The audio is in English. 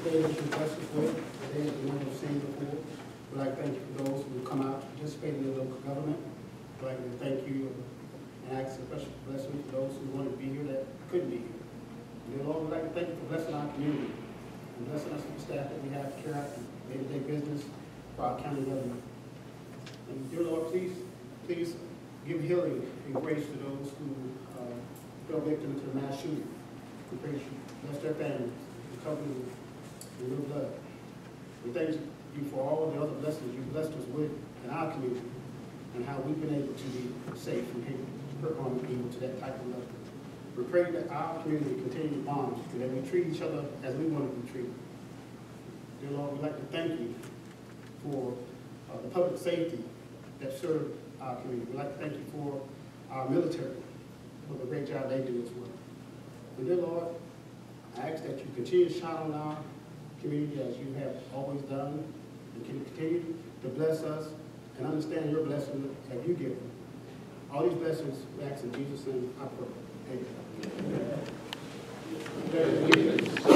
day that you blessed us with, a day that we never seen before. We'd like to thank you for those who come out to participate in the local government. We'd like to thank you and ask a special blessing for those who wanted to be here that couldn't be here. Dear Lord, we'd like to thank you for blessing our community and blessing us with the staff that we have to carry out day-to-day business for our county government. And dear Lord, please give healing and grace to those who fell victim to the mass shooting. We pray you bless their families and cover them in your blood. We thank you for all the other blessings you blessed us with in our community and how we've been able to be safe from harm and evil to that type of level. We pray that our community continue to bond and that we treat each other as we want to be treated. Dear Lord, we'd like to thank you for the public safety that serve our community. We'd like to thank you for our military, for the great job they do as well. And dear Lord, I ask that you continue to shine on our community as you have always done, and can continue to bless us and understand your blessing that you give them. All these blessings we ask in Jesus' name, I pray. Amen. Amen.